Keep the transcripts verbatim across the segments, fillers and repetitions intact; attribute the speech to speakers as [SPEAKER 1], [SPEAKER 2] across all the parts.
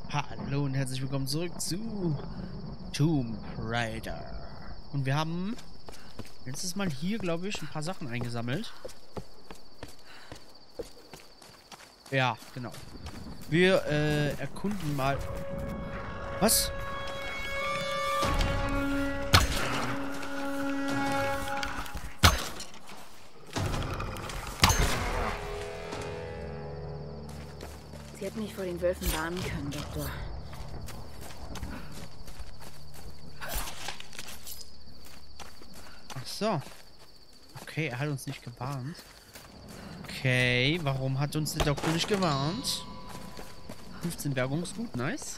[SPEAKER 1] Hallo und herzlich willkommen zurück zu Tomb Raider. Und wir haben letztes Mal hier, glaube ich, ein paar Sachen eingesammelt. Ja, genau. Wir äh, erkunden mal... Was?
[SPEAKER 2] Sie hätten mich vor den Wölfen warnen können, Doktor.
[SPEAKER 1] Ach so. Okay, er hat uns nicht gewarnt. Okay, warum hat uns der Doktor nicht gewarnt? fünfzehn Bergungsgut, nice.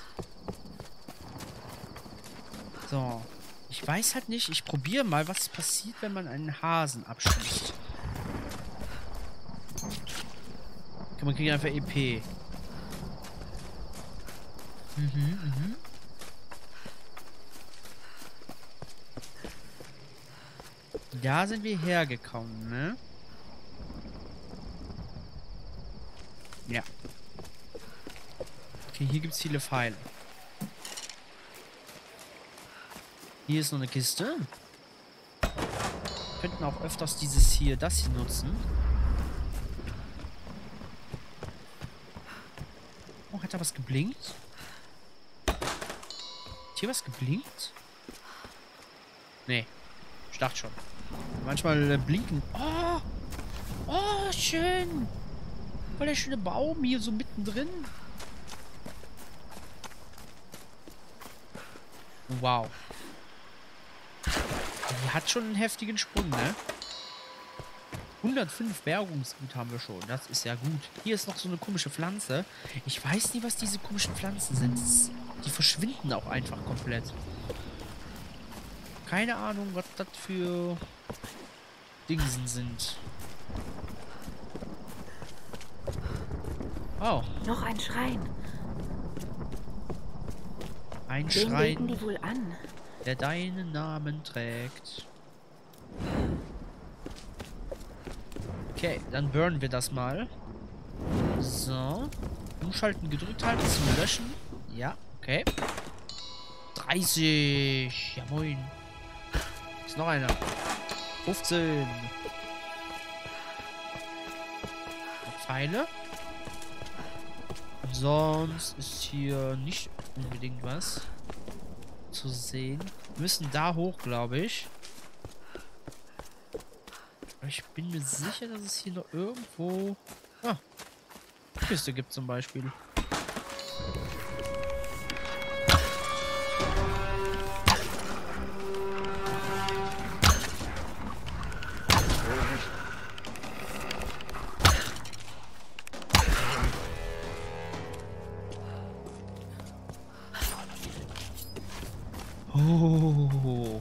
[SPEAKER 1] So. Ich weiß halt nicht, ich probiere mal, was passiert, wenn man einen Hasen abschießt. Okay, man kriegt einfach E P. Mhm, mhm. Da sind wir hergekommen, ne? Ja. Okay, hier gibt es viele Pfeile. Hier ist noch eine Kiste. Wir könnten auch öfters dieses hier, das hier nutzen. Oh, hat da was geblinkt? Hat hier was geblinkt? Nee. Ich dachte schon. Manchmal äh, blinken. Oh! Oh, schön! Voll der schöne Baum hier so mittendrin. Wow. Die hat schon einen heftigen Sprung, ne? hundertfünf Bergungsgut haben wir schon. Das ist ja gut. Hier ist noch so eine komische Pflanze. Ich weiß nie, was diese komischen Pflanzen sind. Das, die verschwinden auch einfach komplett. Keine Ahnung, was das für Dingsen sind. Oh.
[SPEAKER 2] Noch ein Schrein.
[SPEAKER 1] Ein
[SPEAKER 2] Den
[SPEAKER 1] Schrein,
[SPEAKER 2] legen die wohl an.
[SPEAKER 1] der deinen Namen trägt. Okay, dann burnen wir das mal. So. Umschalten gedrückt halten zum Löschen. Ja, okay. dreißig. Ja, moin. Ist noch einer. fünfzehn. Pfeile. Sonst ist hier nicht unbedingt was zu sehen. Wir müssen da hoch, glaube ich. Aber ich bin mir sicher, dass es hier noch irgendwo... Ah, Kiste gibt zum Beispiel. Oh.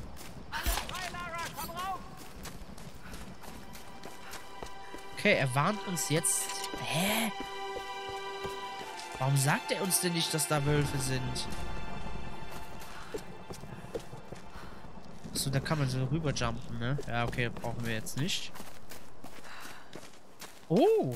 [SPEAKER 1] Okay, er warnt uns jetzt. Hä? Warum sagt er uns denn nicht, dass da Wölfe sind? Achso, da kann man so rüberjumpen, ne? Ja, okay, brauchen wir jetzt nicht. Oh!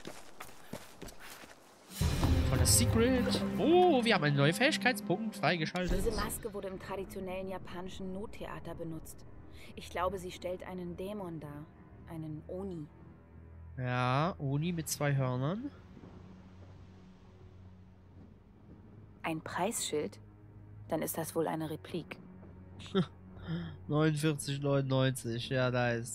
[SPEAKER 1] Voller Secret. Oh, wir haben einen neuen Fähigkeitspunkt freigeschaltet.
[SPEAKER 2] Diese Maske wurde im traditionellen japanischen Nottheater benutzt. Ich glaube, sie stellt einen Dämon dar. Einen Oni.
[SPEAKER 1] Ja, Oni mit zwei Hörnern.
[SPEAKER 2] Ein Preisschild? Dann ist das wohl eine Replik.
[SPEAKER 1] neunundvierzig neunundneunzig, ja, nice.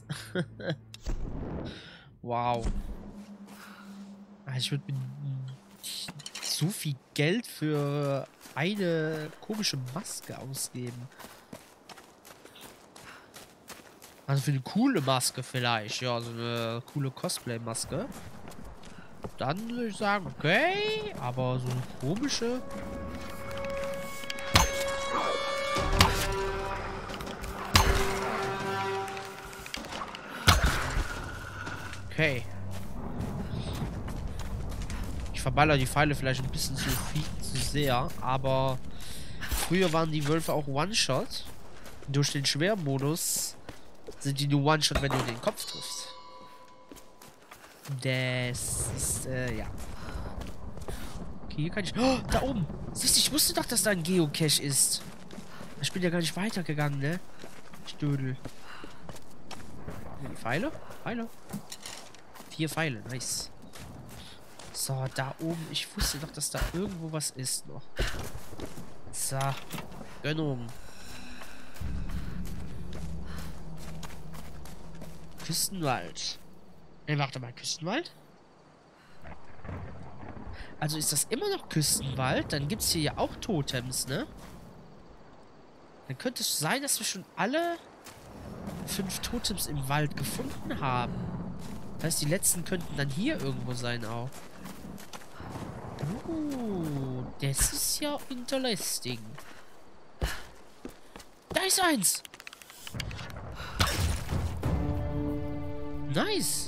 [SPEAKER 1] Wow. Ich würde so viel Geld für eine komische Maske ausgeben. Also für eine coole Maske vielleicht. Ja, so eine coole Cosplay-Maske. Dann würde ich sagen, okay. Aber so eine komische... Okay. Ich verballer die Pfeile vielleicht ein bisschen zu viel, zu sehr. Aber früher waren die Wölfe auch One-Shot. Durch den Schwermodus sind die nur One-Shot, wenn du den Kopf triffst. Das ist, äh, ja. Okay, hier kann ich... Oh, da oben. Siehst du, ich wusste doch, dass da ein Geocache ist. Ich bin ja gar nicht weitergegangen, ne? Stödel. Die Pfeile? Pfeile. Vier Pfeile, nice. So, da oben. Ich wusste doch, dass da irgendwo was ist noch. So. Gönnung. Küstenwald. Ne, warte mal, Küstenwald? Also ist das immer noch Küstenwald? Dann gibt es hier ja auch Totems, ne? Dann könnte es sein, dass wir schon alle fünf Totems im Wald gefunden haben. Das heißt, die letzten könnten dann hier irgendwo sein auch. Uh, das ist ja interesting. Da ist eins! Nice!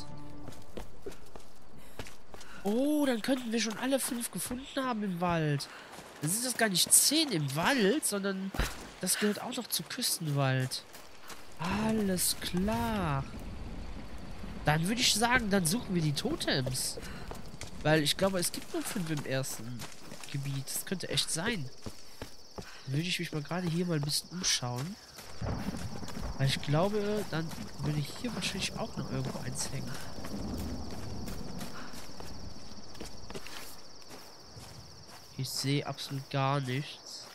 [SPEAKER 1] Oh, dann könnten wir schon alle fünf gefunden haben im Wald. Dann sind das gar nicht zehn im Wald, sondern das gehört auch noch zu Küstenwald. Alles klar. Dann würde ich sagen, dann suchen wir die Totems. Weil ich glaube, es gibt nur fünf im ersten Gebiet. Das könnte echt sein. Dann würde ich mich mal gerade hier mal ein bisschen umschauen. Weil ich glaube, dann würde hier wahrscheinlich auch noch irgendwo eins hängen. Ich sehe absolut gar nichts.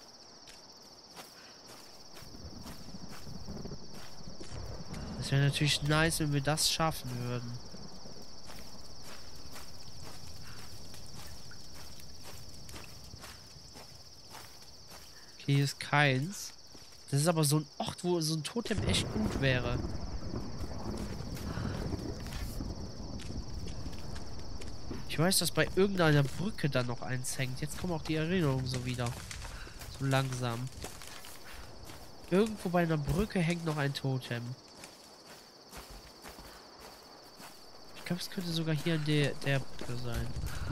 [SPEAKER 1] Das wäre natürlich nice, wenn wir das schaffen würden. Okay, hier ist keins. Das ist aber so ein Ort, wo so ein Totem echt gut wäre. Ich weiß, dass bei irgendeiner Brücke da noch eins hängt. Jetzt kommen auch die Erinnerungen so wieder. So langsam. Irgendwo bei einer Brücke hängt noch ein Totem. Ich glaube, es könnte sogar hier an der, der Brücke sein.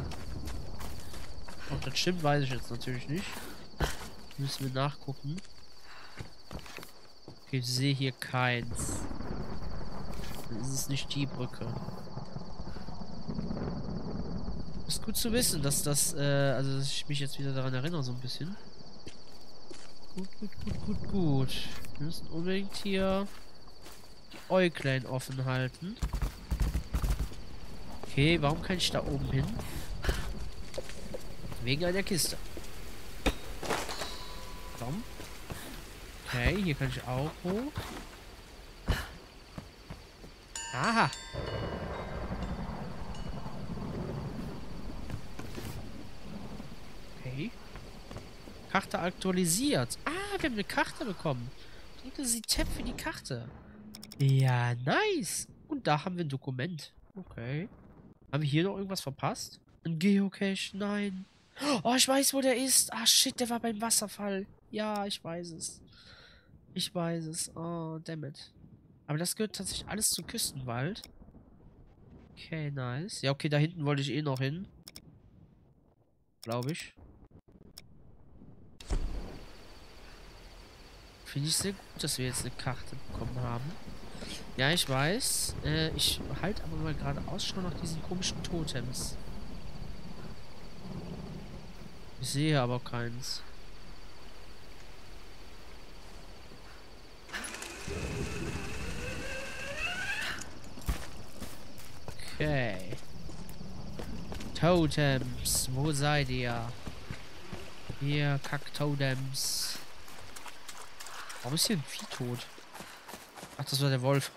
[SPEAKER 1] Ob das stimmt, weiß ich jetzt natürlich nicht. Müssen wir nachgucken. Okay, ich sehe hier keins. Dann ist es nicht die Brücke. Ist gut zu wissen, dass das, äh, also dass ich mich jetzt wieder daran erinnere, so ein bisschen. Gut, gut, gut, gut, gut. Wir müssen unbedingt hier die Äuglein offen halten. Okay, warum kann ich da oben hin? Wegen einer Kiste. Komm. Okay, hier kann ich auch hoch. Aha. Okay. Karte aktualisiert. Ah, wir haben eine Karte bekommen. Drücke Sie Tab für die Karte. Ja, nice. Und da haben wir ein Dokument. Okay. Haben wir hier noch irgendwas verpasst? Ein Geocache? Nein. Oh, ich weiß, wo der ist. Ah, shit, der war beim Wasserfall. Ja, ich weiß es. Ich weiß es. Oh, dammit. Aber das gehört tatsächlich alles zu Küstenwald. Okay, nice. Ja, okay, da hinten wollte ich eh noch hin. Glaube ich. Finde ich sehr gut, dass wir jetzt eine Karte bekommen haben. Ja, ich weiß. Äh, ich halte aber mal gerade Ausschau nach diesen komischen Totems. Ich sehe aber keins. Okay. Totems, wo seid ihr? Hier, Kack-Totems. Warum ist hier ein Vieh tot? Ach, das war der Wolf.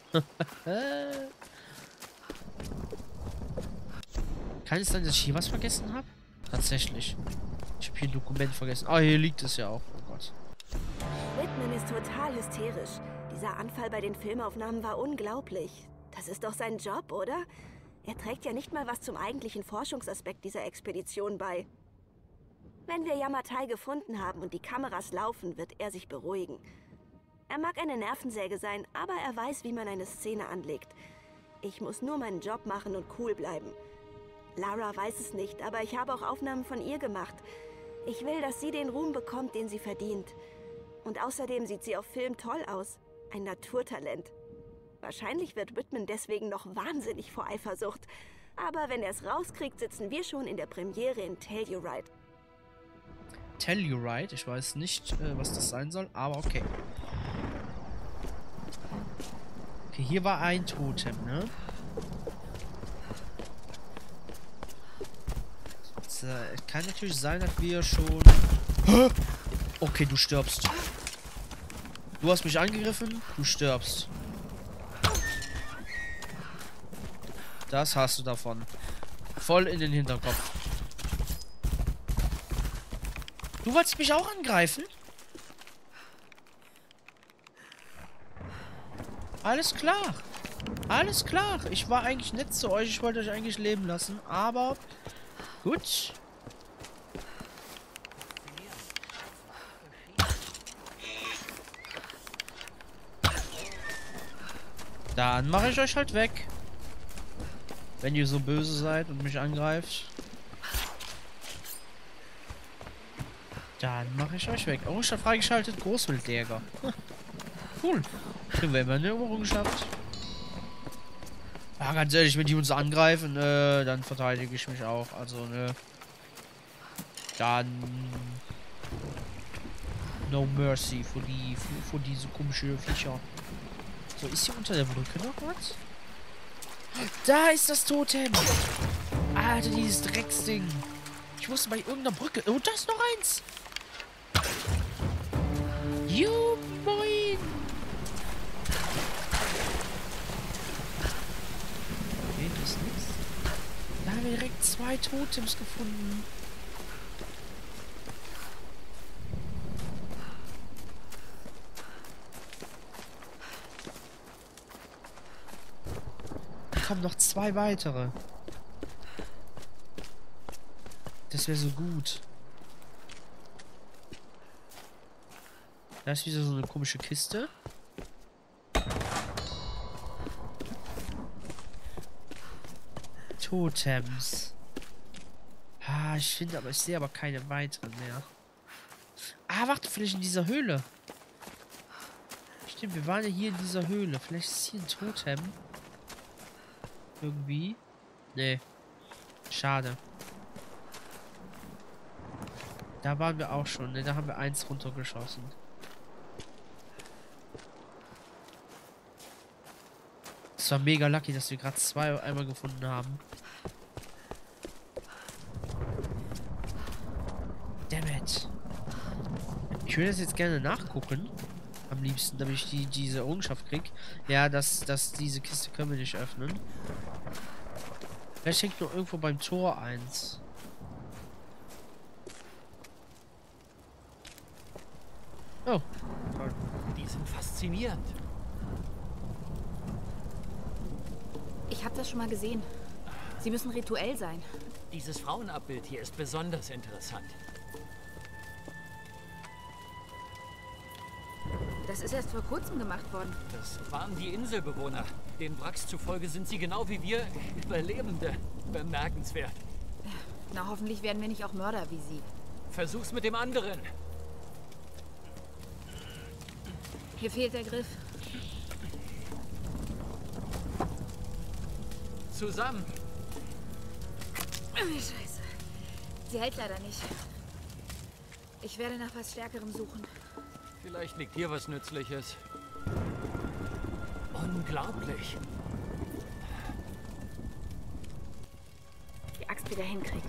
[SPEAKER 1] Kann es sein, dass ich hier was vergessen habe? Tatsächlich. Ich habe hier ein Dokument vergessen. Ah, oh, hier liegt es ja auch. Oh Gott.
[SPEAKER 3] Whitman ist total hysterisch. Dieser Anfall bei den Filmaufnahmen war unglaublich. Das ist doch sein Job, oder? Er trägt ja nicht mal was zum eigentlichen Forschungsaspekt dieser Expedition bei. Wenn wir Yamatai gefunden haben und die Kameras laufen, wird er sich beruhigen. Er mag eine Nervensäge sein, aber er weiß, wie man eine Szene anlegt. Ich muss nur meinen Job machen und cool bleiben. Lara weiß es nicht, aber ich habe auch Aufnahmen von ihr gemacht. Ich will, dass sie den Ruhm bekommt, den sie verdient. Und außerdem sieht sie auf Film toll aus. Ein Naturtalent. Wahrscheinlich wird Whitman deswegen noch wahnsinnig vor Eifersucht. Aber wenn er es rauskriegt, sitzen wir schon in der Premiere in Telluride.
[SPEAKER 1] Telluride. Ich weiß nicht, äh, was das sein soll, aber okay. Okay, hier war ein Totem, ne? Es äh, kann natürlich sein, dass wir schon... Okay, du stirbst. Du hast mich angegriffen, du stirbst. Das hast du davon. Voll in den Hinterkopf. Du wolltest mich auch angreifen? Alles klar. Alles klar. Ich war eigentlich nett zu euch. Ich wollte euch eigentlich leben lassen. Aber gut. Dann mache ich euch halt weg. Wenn ihr so böse seid und mich angreift. Dann mache ich euch weg. Oh, ich habe freigeschaltet. Großwildjäger. Cool. Kriegen wir immer eine Errungenschaft. Ja, ganz ehrlich, wenn die uns angreifen, äh, dann verteidige ich mich auch. Also, ne. Dann. No mercy für die, für, für diese komische Viecher. So, ist hier unter der Brücke noch was? Da ist das Totem! Alter, dieses Drecksding. Ich musste bei irgendeiner Brücke. Oh, da ist noch eins! Jo, moin! Okay, das ist nichts. Da haben wir direkt zwei Totems gefunden. Kommen noch zwei weitere. Das wäre so gut. Da ist wieder so eine komische Kiste. Totems. Ah, ich finde aber, ich sehe aber keine weiteren mehr. Ah, warte, vielleicht in dieser Höhle. Stimmt, wir waren ja hier in dieser Höhle. Vielleicht ist hier ein Totem. Irgendwie. Nee. Schade. Da waren wir auch schon, ne? Da haben wir eins runtergeschossen. Es war mega lucky, dass wir gerade zwei einmal gefunden haben. Damn it. Ich würde das jetzt gerne nachgucken. Am liebsten, damit ich die, diese Errungenschaft krieg. Ja, dass, dass diese Kiste können wir nicht öffnen. Vielleicht hängt noch irgendwo beim Tor eins. Oh. Toll.
[SPEAKER 4] Die sind faszinierend.
[SPEAKER 2] Ich habe das schon mal gesehen. Sie müssen rituell sein.
[SPEAKER 4] Dieses Frauenabbild hier ist besonders interessant.
[SPEAKER 2] Das ist erst vor kurzem gemacht worden.
[SPEAKER 4] Das waren die Inselbewohner. Den Wracks zufolge sind sie genau wie wir Überlebende. Bemerkenswert.
[SPEAKER 2] Na, hoffentlich werden wir nicht auch Mörder wie sie.
[SPEAKER 4] Versuch's mit dem anderen.
[SPEAKER 2] Hier fehlt der Griff.
[SPEAKER 4] Zusammen.
[SPEAKER 2] Scheiße. Sie hält leider nicht. Ich werde nach was Stärkerem suchen.
[SPEAKER 4] Vielleicht liegt hier was Nützliches. Unglaublich.
[SPEAKER 2] Die Axt wieder hinkriegen.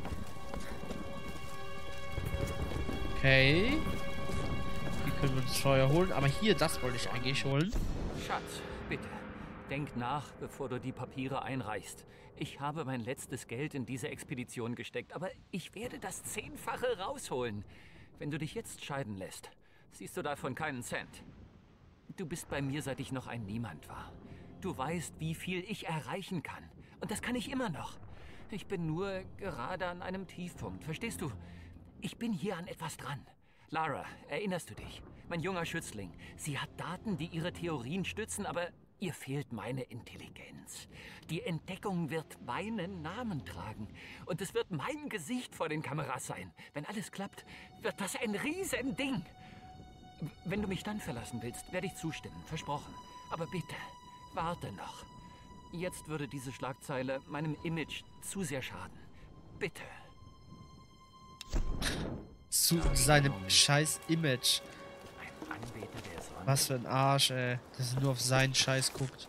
[SPEAKER 1] Okay. Hier können wir uns Steuer holen. Aber hier, das wollte ich eigentlich holen.
[SPEAKER 4] Schatz, bitte. Denk nach, bevor du die Papiere einreichst. Ich habe mein letztes Geld in diese Expedition gesteckt, aber ich werde das Zehnfache rausholen. Wenn du dich jetzt scheiden lässt, siehst du davon keinen Cent. Du bist bei mir, seit ich noch ein Niemand war. Du weißt, wie viel ich erreichen kann. Und das kann ich immer noch. Ich bin nur gerade an einem Tiefpunkt, verstehst du? Ich bin hier an etwas dran. Lara, erinnerst du dich? Mein junger Schützling. Sie hat Daten, die ihre Theorien stützen, aber ihr fehlt meine Intelligenz. Die Entdeckung wird meinen Namen tragen. Und es wird mein Gesicht vor den Kameras sein. Wenn alles klappt, wird das ein Riesending. Wenn du mich dann verlassen willst, werde ich zustimmen. Versprochen. Aber bitte, warte noch. Jetzt würde diese Schlagzeile meinem Image zu sehr schaden. Bitte.
[SPEAKER 1] zu seinem scheiß Image.
[SPEAKER 4] Ein Anbeter der Sonne.
[SPEAKER 1] Was für ein Arsch, ey. Dass er nur auf seinen Scheiß guckt.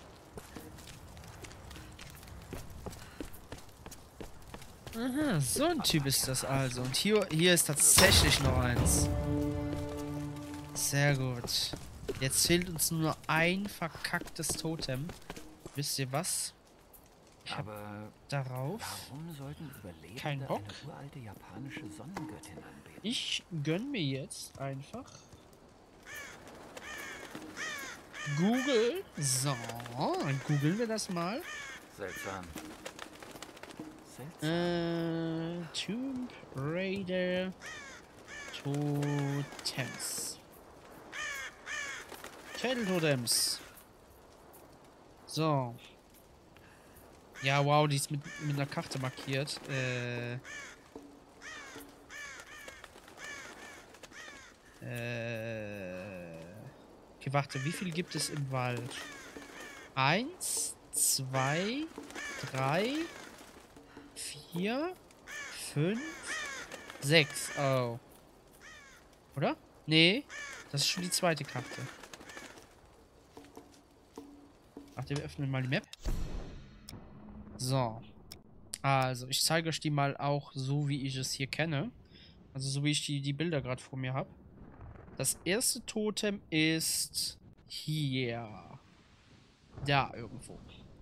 [SPEAKER 1] Aha, so ein Typ ist das also. Und hier, hier ist tatsächlich noch eins. Sehr gut. Jetzt fehlt uns nur ein verkacktes Totem. Wisst ihr was? Ich hab
[SPEAKER 4] Aber
[SPEAKER 1] darauf
[SPEAKER 4] warum sollten Überlebende
[SPEAKER 1] kein Bock.
[SPEAKER 4] eine uralte japanische Sonnengöttin anbeten?
[SPEAKER 1] Ich gönn mir jetzt einfach Google. So, dann googeln wir das mal.
[SPEAKER 4] Seltsam. Seltsam.
[SPEAKER 1] Äh, Tomb Raider Totems. Schädeltotems. So. Ja, wow, die ist mit, mit einer Karte markiert. Äh. Äh. Okay, warte, wie viel gibt es im Wald? Eins, zwei, drei, vier, fünf, sechs. Oh. Oder? Nee, das ist schon die zweite Karte. Warte, wir öffnen mal die Map. So. Also, ich zeige euch die mal auch so, wie ich es hier kenne. Also, so wie ich die, die Bilder gerade vor mir habe. Das erste Totem ist hier. Da irgendwo.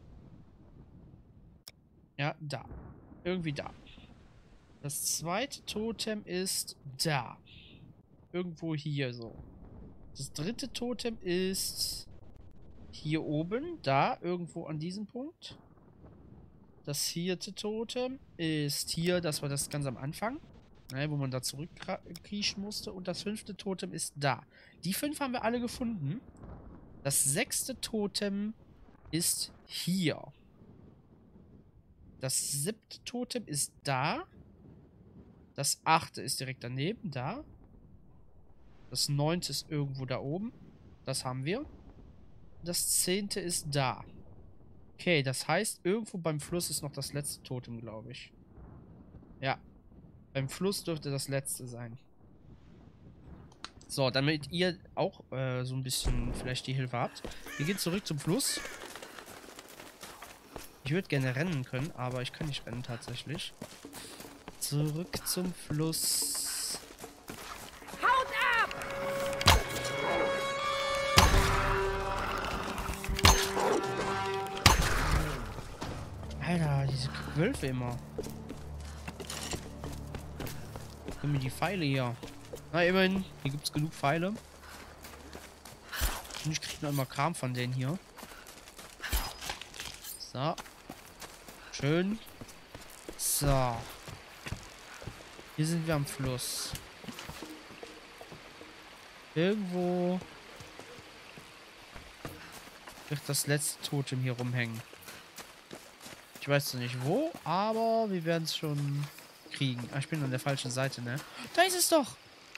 [SPEAKER 1] Ja, da. Irgendwie da. Das zweite Totem ist da. Irgendwo hier so. Das dritte Totem ist hier oben. Da, irgendwo an diesem Punkt. Das vierte Totem ist hier, das war das ganz am Anfang, ne, wo man da zurückkriechen musste. Und das fünfte Totem ist da. Die fünf haben wir alle gefunden. Das sechste Totem ist hier. Das siebte Totem ist da. Das achte ist direkt daneben, da. Das neunte ist irgendwo da oben. Das haben wir. Das zehnte ist da. Okay, das heißt, irgendwo beim Fluss ist noch das letzte Totem, glaube ich. Ja. Beim Fluss dürfte das letzte sein. So, damit ihr auch äh, so ein bisschen vielleicht die Hilfe habt. Wir gehen zurück zum Fluss. Ich würde gerne rennen können, aber ich kann nicht rennen tatsächlich. Zurück zum Fluss.
[SPEAKER 2] Haut ab!
[SPEAKER 1] Alter, diese Wölfe immer. Gib mir die Pfeile hier. Na, immerhin, hier gibt es genug Pfeile. Und ich krieg noch immer Kram von denen hier. So. Schön. So. Hier sind wir am Fluss. Irgendwo wird das letzte Totem hier rumhängen. Ich weiß noch nicht wo, aber wir werden es schon kriegen. Ah, ich bin an der falschen Seite, ne? Da ist es doch!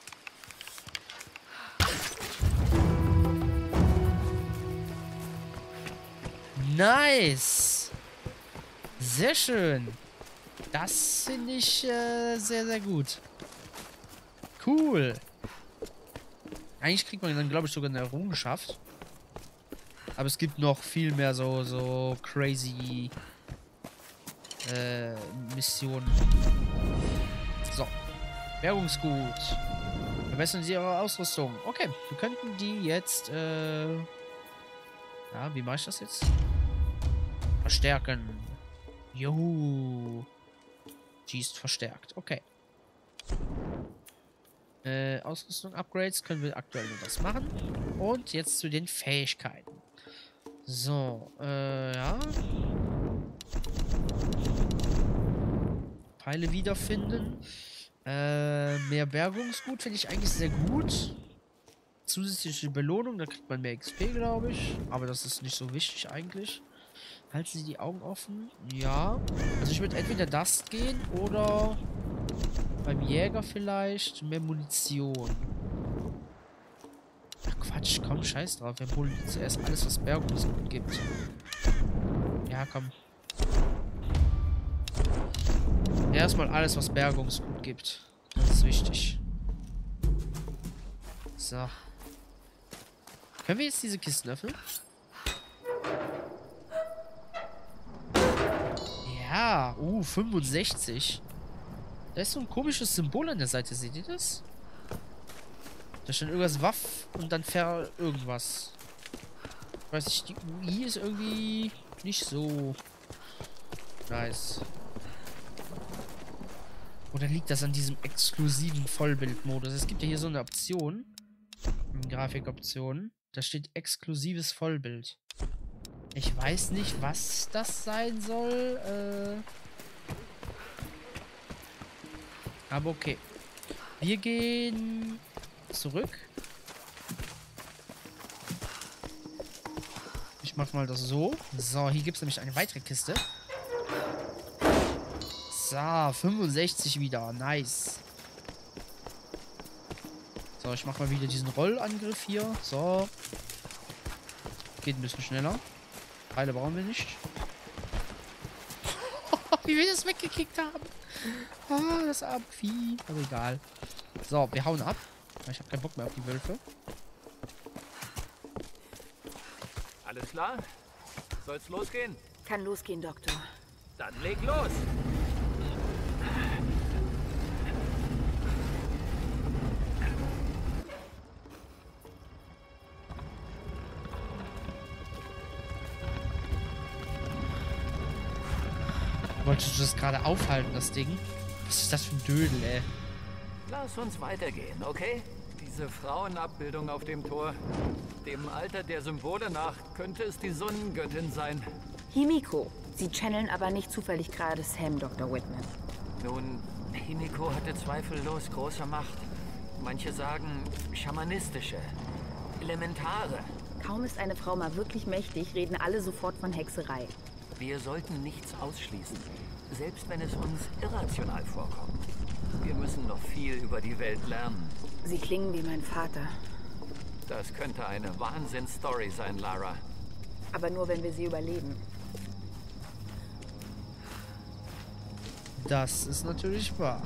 [SPEAKER 1] Nice! Sehr schön! Das finde ich äh, sehr, sehr gut. Cool! Eigentlich kriegt man dann, glaube ich, sogar eine Errungenschaft. Aber es gibt noch viel mehr so, so crazy äh, Missionen. So. Bergungsgut. Verbessern Sie Ihre Ausrüstung. Okay, wir könnten die jetzt, äh... ja, wie mache ich das jetzt? Verstärken. Juhu. Die ist verstärkt. Okay. Äh, Ausrüstung, Upgrades können wir aktuell nur das machen. Und jetzt zu den Fähigkeiten. So, äh, ja. Pfeile wiederfinden. Äh, mehr Bergungsgut finde ich eigentlich sehr gut. Zusätzliche Belohnung, da kriegt man mehr X P, glaube ich. Aber das ist nicht so wichtig eigentlich. Halten Sie die Augen offen? Ja. Also ich würde entweder das gehen oder beim Jäger vielleicht mehr Munition. Ach Quatsch, komm, scheiß drauf. Wir holen zuerst alles, was Bergungsgut gibt. Ja, komm. Erstmal alles, was Bergungsgut gibt. Das ist wichtig. So. Können wir jetzt diese Kisten öffnen? Ja, uh, fünfundsechzig. Da ist so ein komisches Symbol an der Seite, seht ihr das? Da steht irgendwas Waff und dann Ver irgendwas. Ich weiß nicht, die U I ist irgendwie nicht so nice. Oder liegt das an diesem exklusiven Vollbildmodus? Es gibt ja hier so eine Option. Grafikoption. Da steht exklusives Vollbild. Ich weiß nicht, was das sein soll. Äh Aber okay. Wir gehen zurück. Ich mach mal das so. So, hier gibt es nämlich eine weitere Kiste. So, fünfundsechzig wieder. Nice. So, ich mach mal wieder diesen Rollangriff hier. So. Geht ein bisschen schneller. Pfeile brauchen wir nicht. Wie wir das weggekickt haben. Ah, das arme Vieh. Aber egal. So, wir hauen ab. Ich habe keinen Bock mehr auf die Wölfe.
[SPEAKER 4] Alles klar? Soll's losgehen?
[SPEAKER 2] Kann losgehen, Doktor.
[SPEAKER 4] Dann leg los!
[SPEAKER 1] Wolltest du das gerade aufhalten, das Ding? Was ist das für ein Dödel, ey?
[SPEAKER 4] Lass uns weitergehen, okay? Diese Frauenabbildung auf dem Tor. Dem Alter der Symbole nach könnte es die Sonnengöttin sein.
[SPEAKER 2] Himiko. Sie channeln aber nicht zufällig gerade Sam, Doktor Whitman.
[SPEAKER 4] Nun, Himiko hatte zweifellos große Macht. Manche sagen schamanistische, elementare.
[SPEAKER 2] Kaum ist eine Frau mal wirklich mächtig, reden alle sofort von Hexerei.
[SPEAKER 4] Wir sollten nichts ausschließen, selbst wenn es uns irrational vorkommt. Wir müssen noch viel über die Welt lernen.
[SPEAKER 2] Sie klingen wie mein Vater.
[SPEAKER 4] Das könnte eine Wahnsinnsstory sein, Lara.
[SPEAKER 2] Aber nur, wenn wir sie überleben.
[SPEAKER 1] Das ist natürlich wahr.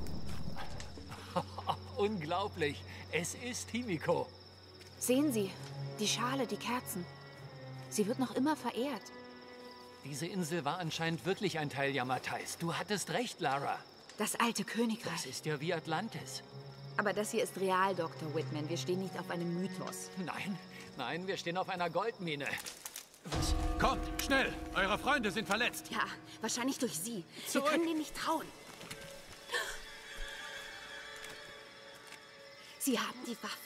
[SPEAKER 4] Unglaublich. Es ist Himiko.
[SPEAKER 2] Sehen Sie, die Schale, die Kerzen. Sie wird noch immer verehrt.
[SPEAKER 4] Diese Insel war anscheinend wirklich ein Teil Yamatais. Du hattest recht, Lara.
[SPEAKER 2] Das alte Königreich.
[SPEAKER 4] Das ist ja wie Atlantis.
[SPEAKER 2] Aber das hier ist real, Doktor Whitman. Wir stehen nicht auf einem Mythos.
[SPEAKER 4] Nein, nein, wir stehen auf einer Goldmine.
[SPEAKER 5] Was? Kommt, schnell! Eure Freunde sind verletzt.
[SPEAKER 2] Ja, wahrscheinlich durch Sie.
[SPEAKER 4] Zurück.
[SPEAKER 2] Wir können denen nicht trauen. Sie haben die Waffe.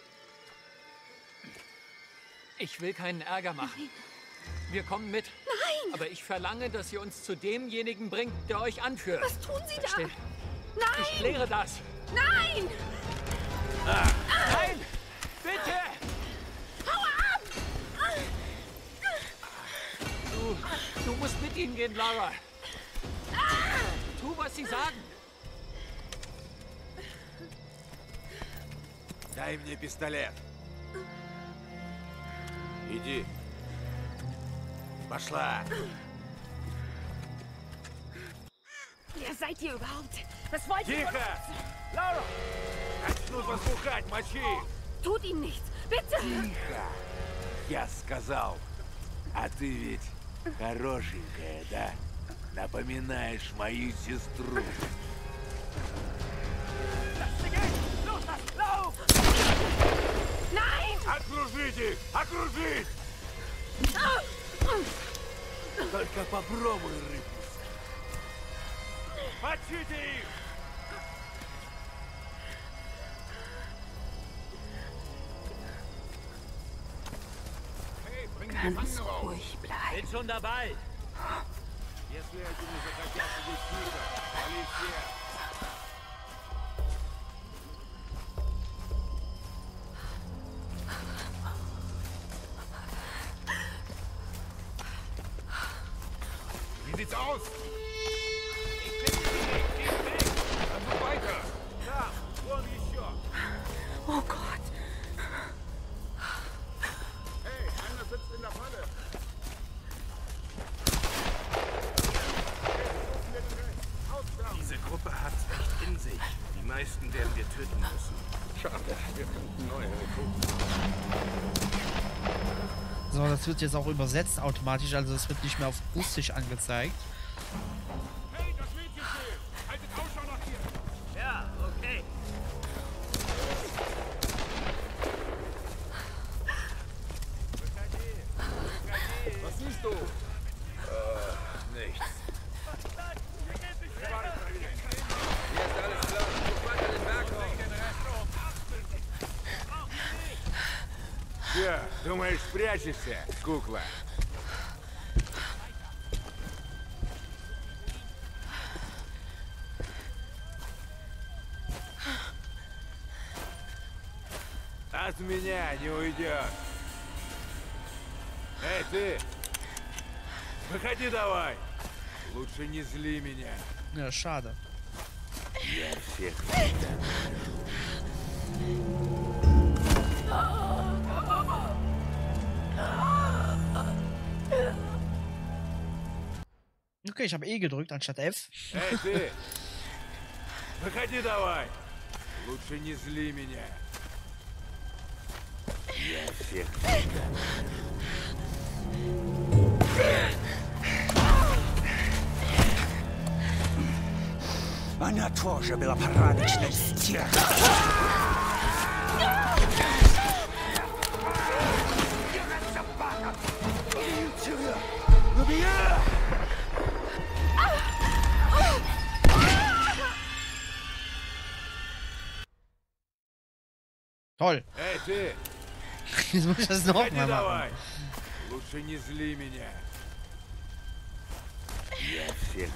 [SPEAKER 4] Ich will keinen Ärger machen.
[SPEAKER 2] Nein.
[SPEAKER 4] Wir kommen mit.
[SPEAKER 2] Nein!
[SPEAKER 4] Aber ich verlange, dass ihr uns zu demjenigen bringt, der euch anführt.
[SPEAKER 2] Was tun Sie da?
[SPEAKER 4] Still.
[SPEAKER 2] Nein!
[SPEAKER 4] Ich kläre das.
[SPEAKER 2] Nein!
[SPEAKER 4] Ah. Nein! Bitte!
[SPEAKER 2] Hau ab!
[SPEAKER 4] Du, du musst mit ihnen gehen, Lara. Tu, was sie sagen.
[SPEAKER 5] Дай мне пистолет. Иди. Пошла.
[SPEAKER 2] Wer seid ihr überhaupt? Was wollt ihr?
[SPEAKER 5] Тихо! Лара! Начнут вас бухать, мочи!
[SPEAKER 2] Tut ihm nichts! Bitte!
[SPEAKER 5] Тихо! Я сказал. А ты ведь хорошенькая, да? Напоминаешь мою сестру.
[SPEAKER 2] Nein!
[SPEAKER 5] Окружите их! Окружить! Только попробуй рыпнуться. Мочите их!
[SPEAKER 2] Ganz ruhig bleiben.
[SPEAKER 4] Bin schon dabei.
[SPEAKER 5] Если эти не захотят сидеть тихо, вали всех. Wie sieht's aus? Ich bin nicht, ich bin. Dann so weiter. Ja, вон еще.
[SPEAKER 2] Oh Gott!
[SPEAKER 5] Hey, einer sitzt in der Falle. Diese Gruppe hat's echt in sich. Die meisten werden wir töten. töten müssen. Schade, wir könnten neue Rekruten.
[SPEAKER 1] So, das wird jetzt auch übersetzt automatisch, also es wird nicht mehr auf Russisch angezeigt.
[SPEAKER 5] Hey, das Mädchen fehlt! Haltet Ausschau nach ihr!
[SPEAKER 4] Ja, okay.
[SPEAKER 5] Was siehst du? Äh, nichts. Hier ist alles klar. Guck weiter den Berg hoch.
[SPEAKER 6] Че, думаешь, спрячешься, кукла? От меня не уйдешь. Эй, ты! Выходи давай! Лучше не зли меня.
[SPEAKER 1] Ja, schade.
[SPEAKER 6] Я всех.
[SPEAKER 1] Okay, ich habe E gedrückt anstatt F.
[SPEAKER 6] Эй, ты! Выходи давай! Лучше не зли меня. Я всех.
[SPEAKER 7] Она тоже была порядочной стервой.
[SPEAKER 1] Toll.
[SPEAKER 6] Эй, ты!
[SPEAKER 1] Jetzt muss ich das noch
[SPEAKER 6] Выходи
[SPEAKER 1] mal
[SPEAKER 6] давай!
[SPEAKER 1] machen.
[SPEAKER 6] Лучше не зли меня. Я всех.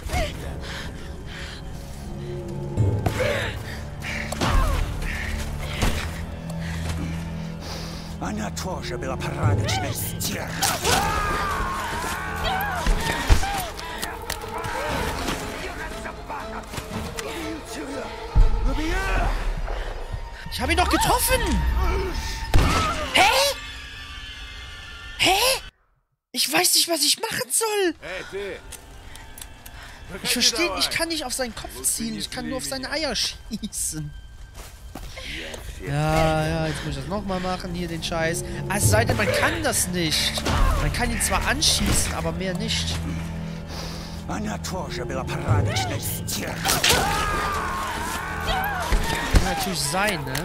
[SPEAKER 7] Она тоже была порядочной стервой.
[SPEAKER 1] Ich habe ihn doch getroffen! Hä? Hä? Ich weiß nicht, was ich machen soll!
[SPEAKER 6] Эй, ты!
[SPEAKER 1] Ich verstehe, ich kann nicht auf seinen Kopf ziehen, ich kann nur auf seine Eier schießen. Ja, ja, jetzt muss ich das nochmal machen, hier den Scheiß. Ah, es sei denn, man kann das nicht. Man kann ihn zwar anschießen, aber mehr nicht.
[SPEAKER 7] Она тоже была порядочной стервой.
[SPEAKER 1] Kann natürlich sein, ne?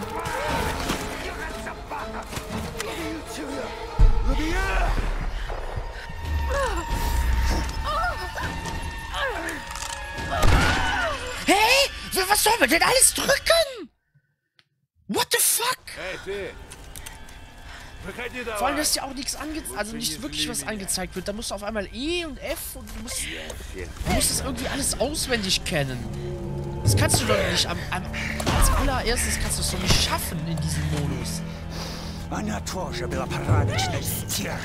[SPEAKER 1] Hey! Was sollen wir denn alles drücken? What the fuck?
[SPEAKER 6] Эй, ты! Выходи давай!
[SPEAKER 1] Vor allem, dass dir auch nichts angezeigt, also nicht wirklich was angezeigt wird. Da musst du auf einmal E und F und du musst, du musst das irgendwie alles auswendig kennen. Das kannst du doch nicht am, am als allererstes kannst du es doch nicht schaffen in diesem Modus.
[SPEAKER 7] Она тоже была порядочной стервой.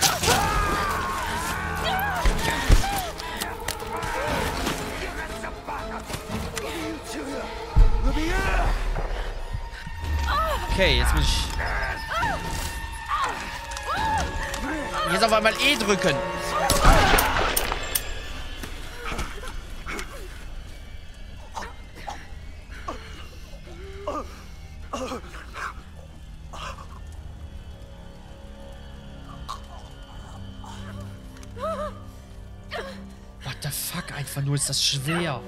[SPEAKER 1] Okay, jetzt muss ich jetzt auf einmal E drücken. What the fuck, einfach nur ist das schwer.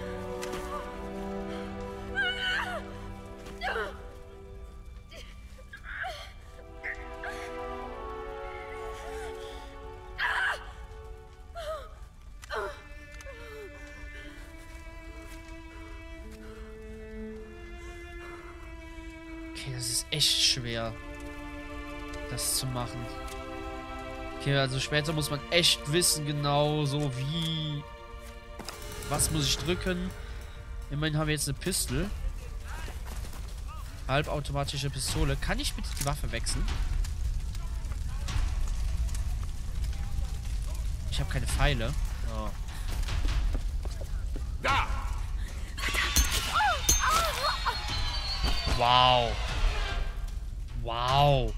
[SPEAKER 1] Okay, das ist echt schwer, das zu machen. Okay, also später muss man echt wissen, genau so wie... Was muss ich drücken? Immerhin haben wir jetzt eine Pistole. Halbautomatische Pistole. Kann ich bitte die Waffe wechseln? Ich habe keine Pfeile. Oh.
[SPEAKER 6] Da!
[SPEAKER 1] Wow. Wow.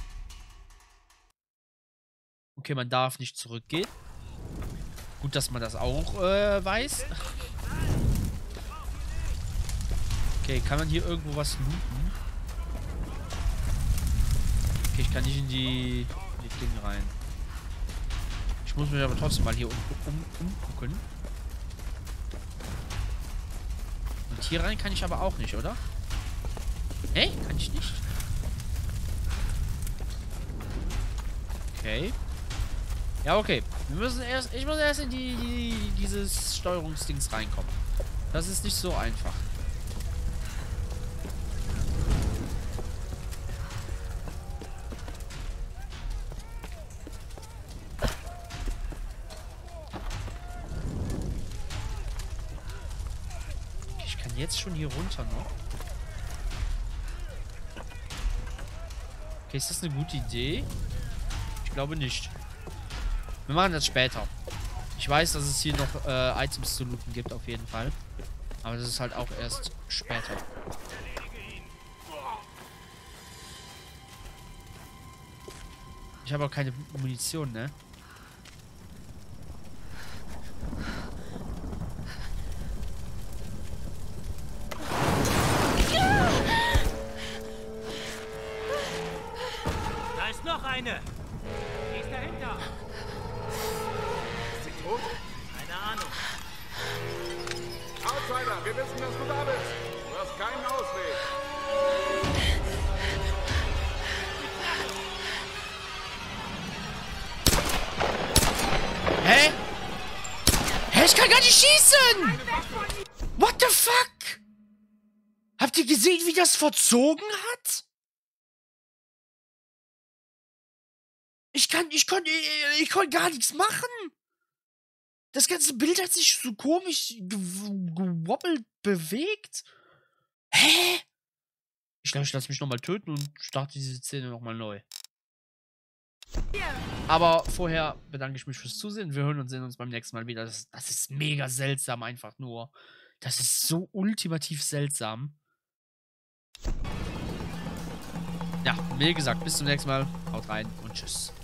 [SPEAKER 1] Okay, man darf nicht zurückgehen. Gut, dass man das auch äh, weiß. Okay, kann man hier irgendwo was looten? Okay, ich kann nicht in die, in die Dinge rein. Ich muss mich aber trotzdem mal hier um, um, umgucken. Und hier rein kann ich aber auch nicht, oder? Hey, kann ich nicht? Okay. Ja, okay. Wir müssen erst. Ich muss erst in die, die dieses Steuerungsdings reinkommen. Das ist nicht so einfach. Ich kann jetzt schon hier runter noch. Okay, ist das eine gute Idee? Ich glaube nicht. Wir machen das später. Ich weiß, dass es hier noch äh, Items zu looten gibt, auf jeden Fall. Aber das ist halt auch erst später. Ich habe auch keine Munition, ne?
[SPEAKER 4] Da ist noch eine. Die ist dahinter.
[SPEAKER 6] Ist sie tot?
[SPEAKER 4] Keine Ahnung.
[SPEAKER 6] Outsider, wir wissen, dass du da bist. Du hast keinen Ausweg.
[SPEAKER 1] Hä? Hä, ich kann gar nicht schießen! What the fuck? Habt ihr gesehen, wie das verzogen hat? Ich kann, ich konnte, ich, ich konnte gar nichts machen. Das ganze Bild hat sich so komisch gew- gewobbelt bewegt. Hä? Ich glaube, ich lasse mich nochmal töten und starte diese Szene nochmal neu. Aber vorher bedanke ich mich fürs Zusehen. Wir hören und sehen uns beim nächsten Mal wieder. Das, das ist mega seltsam, einfach nur. Das ist so ultimativ seltsam. Ja, wie gesagt, bis zum nächsten Mal. Haut rein und tschüss.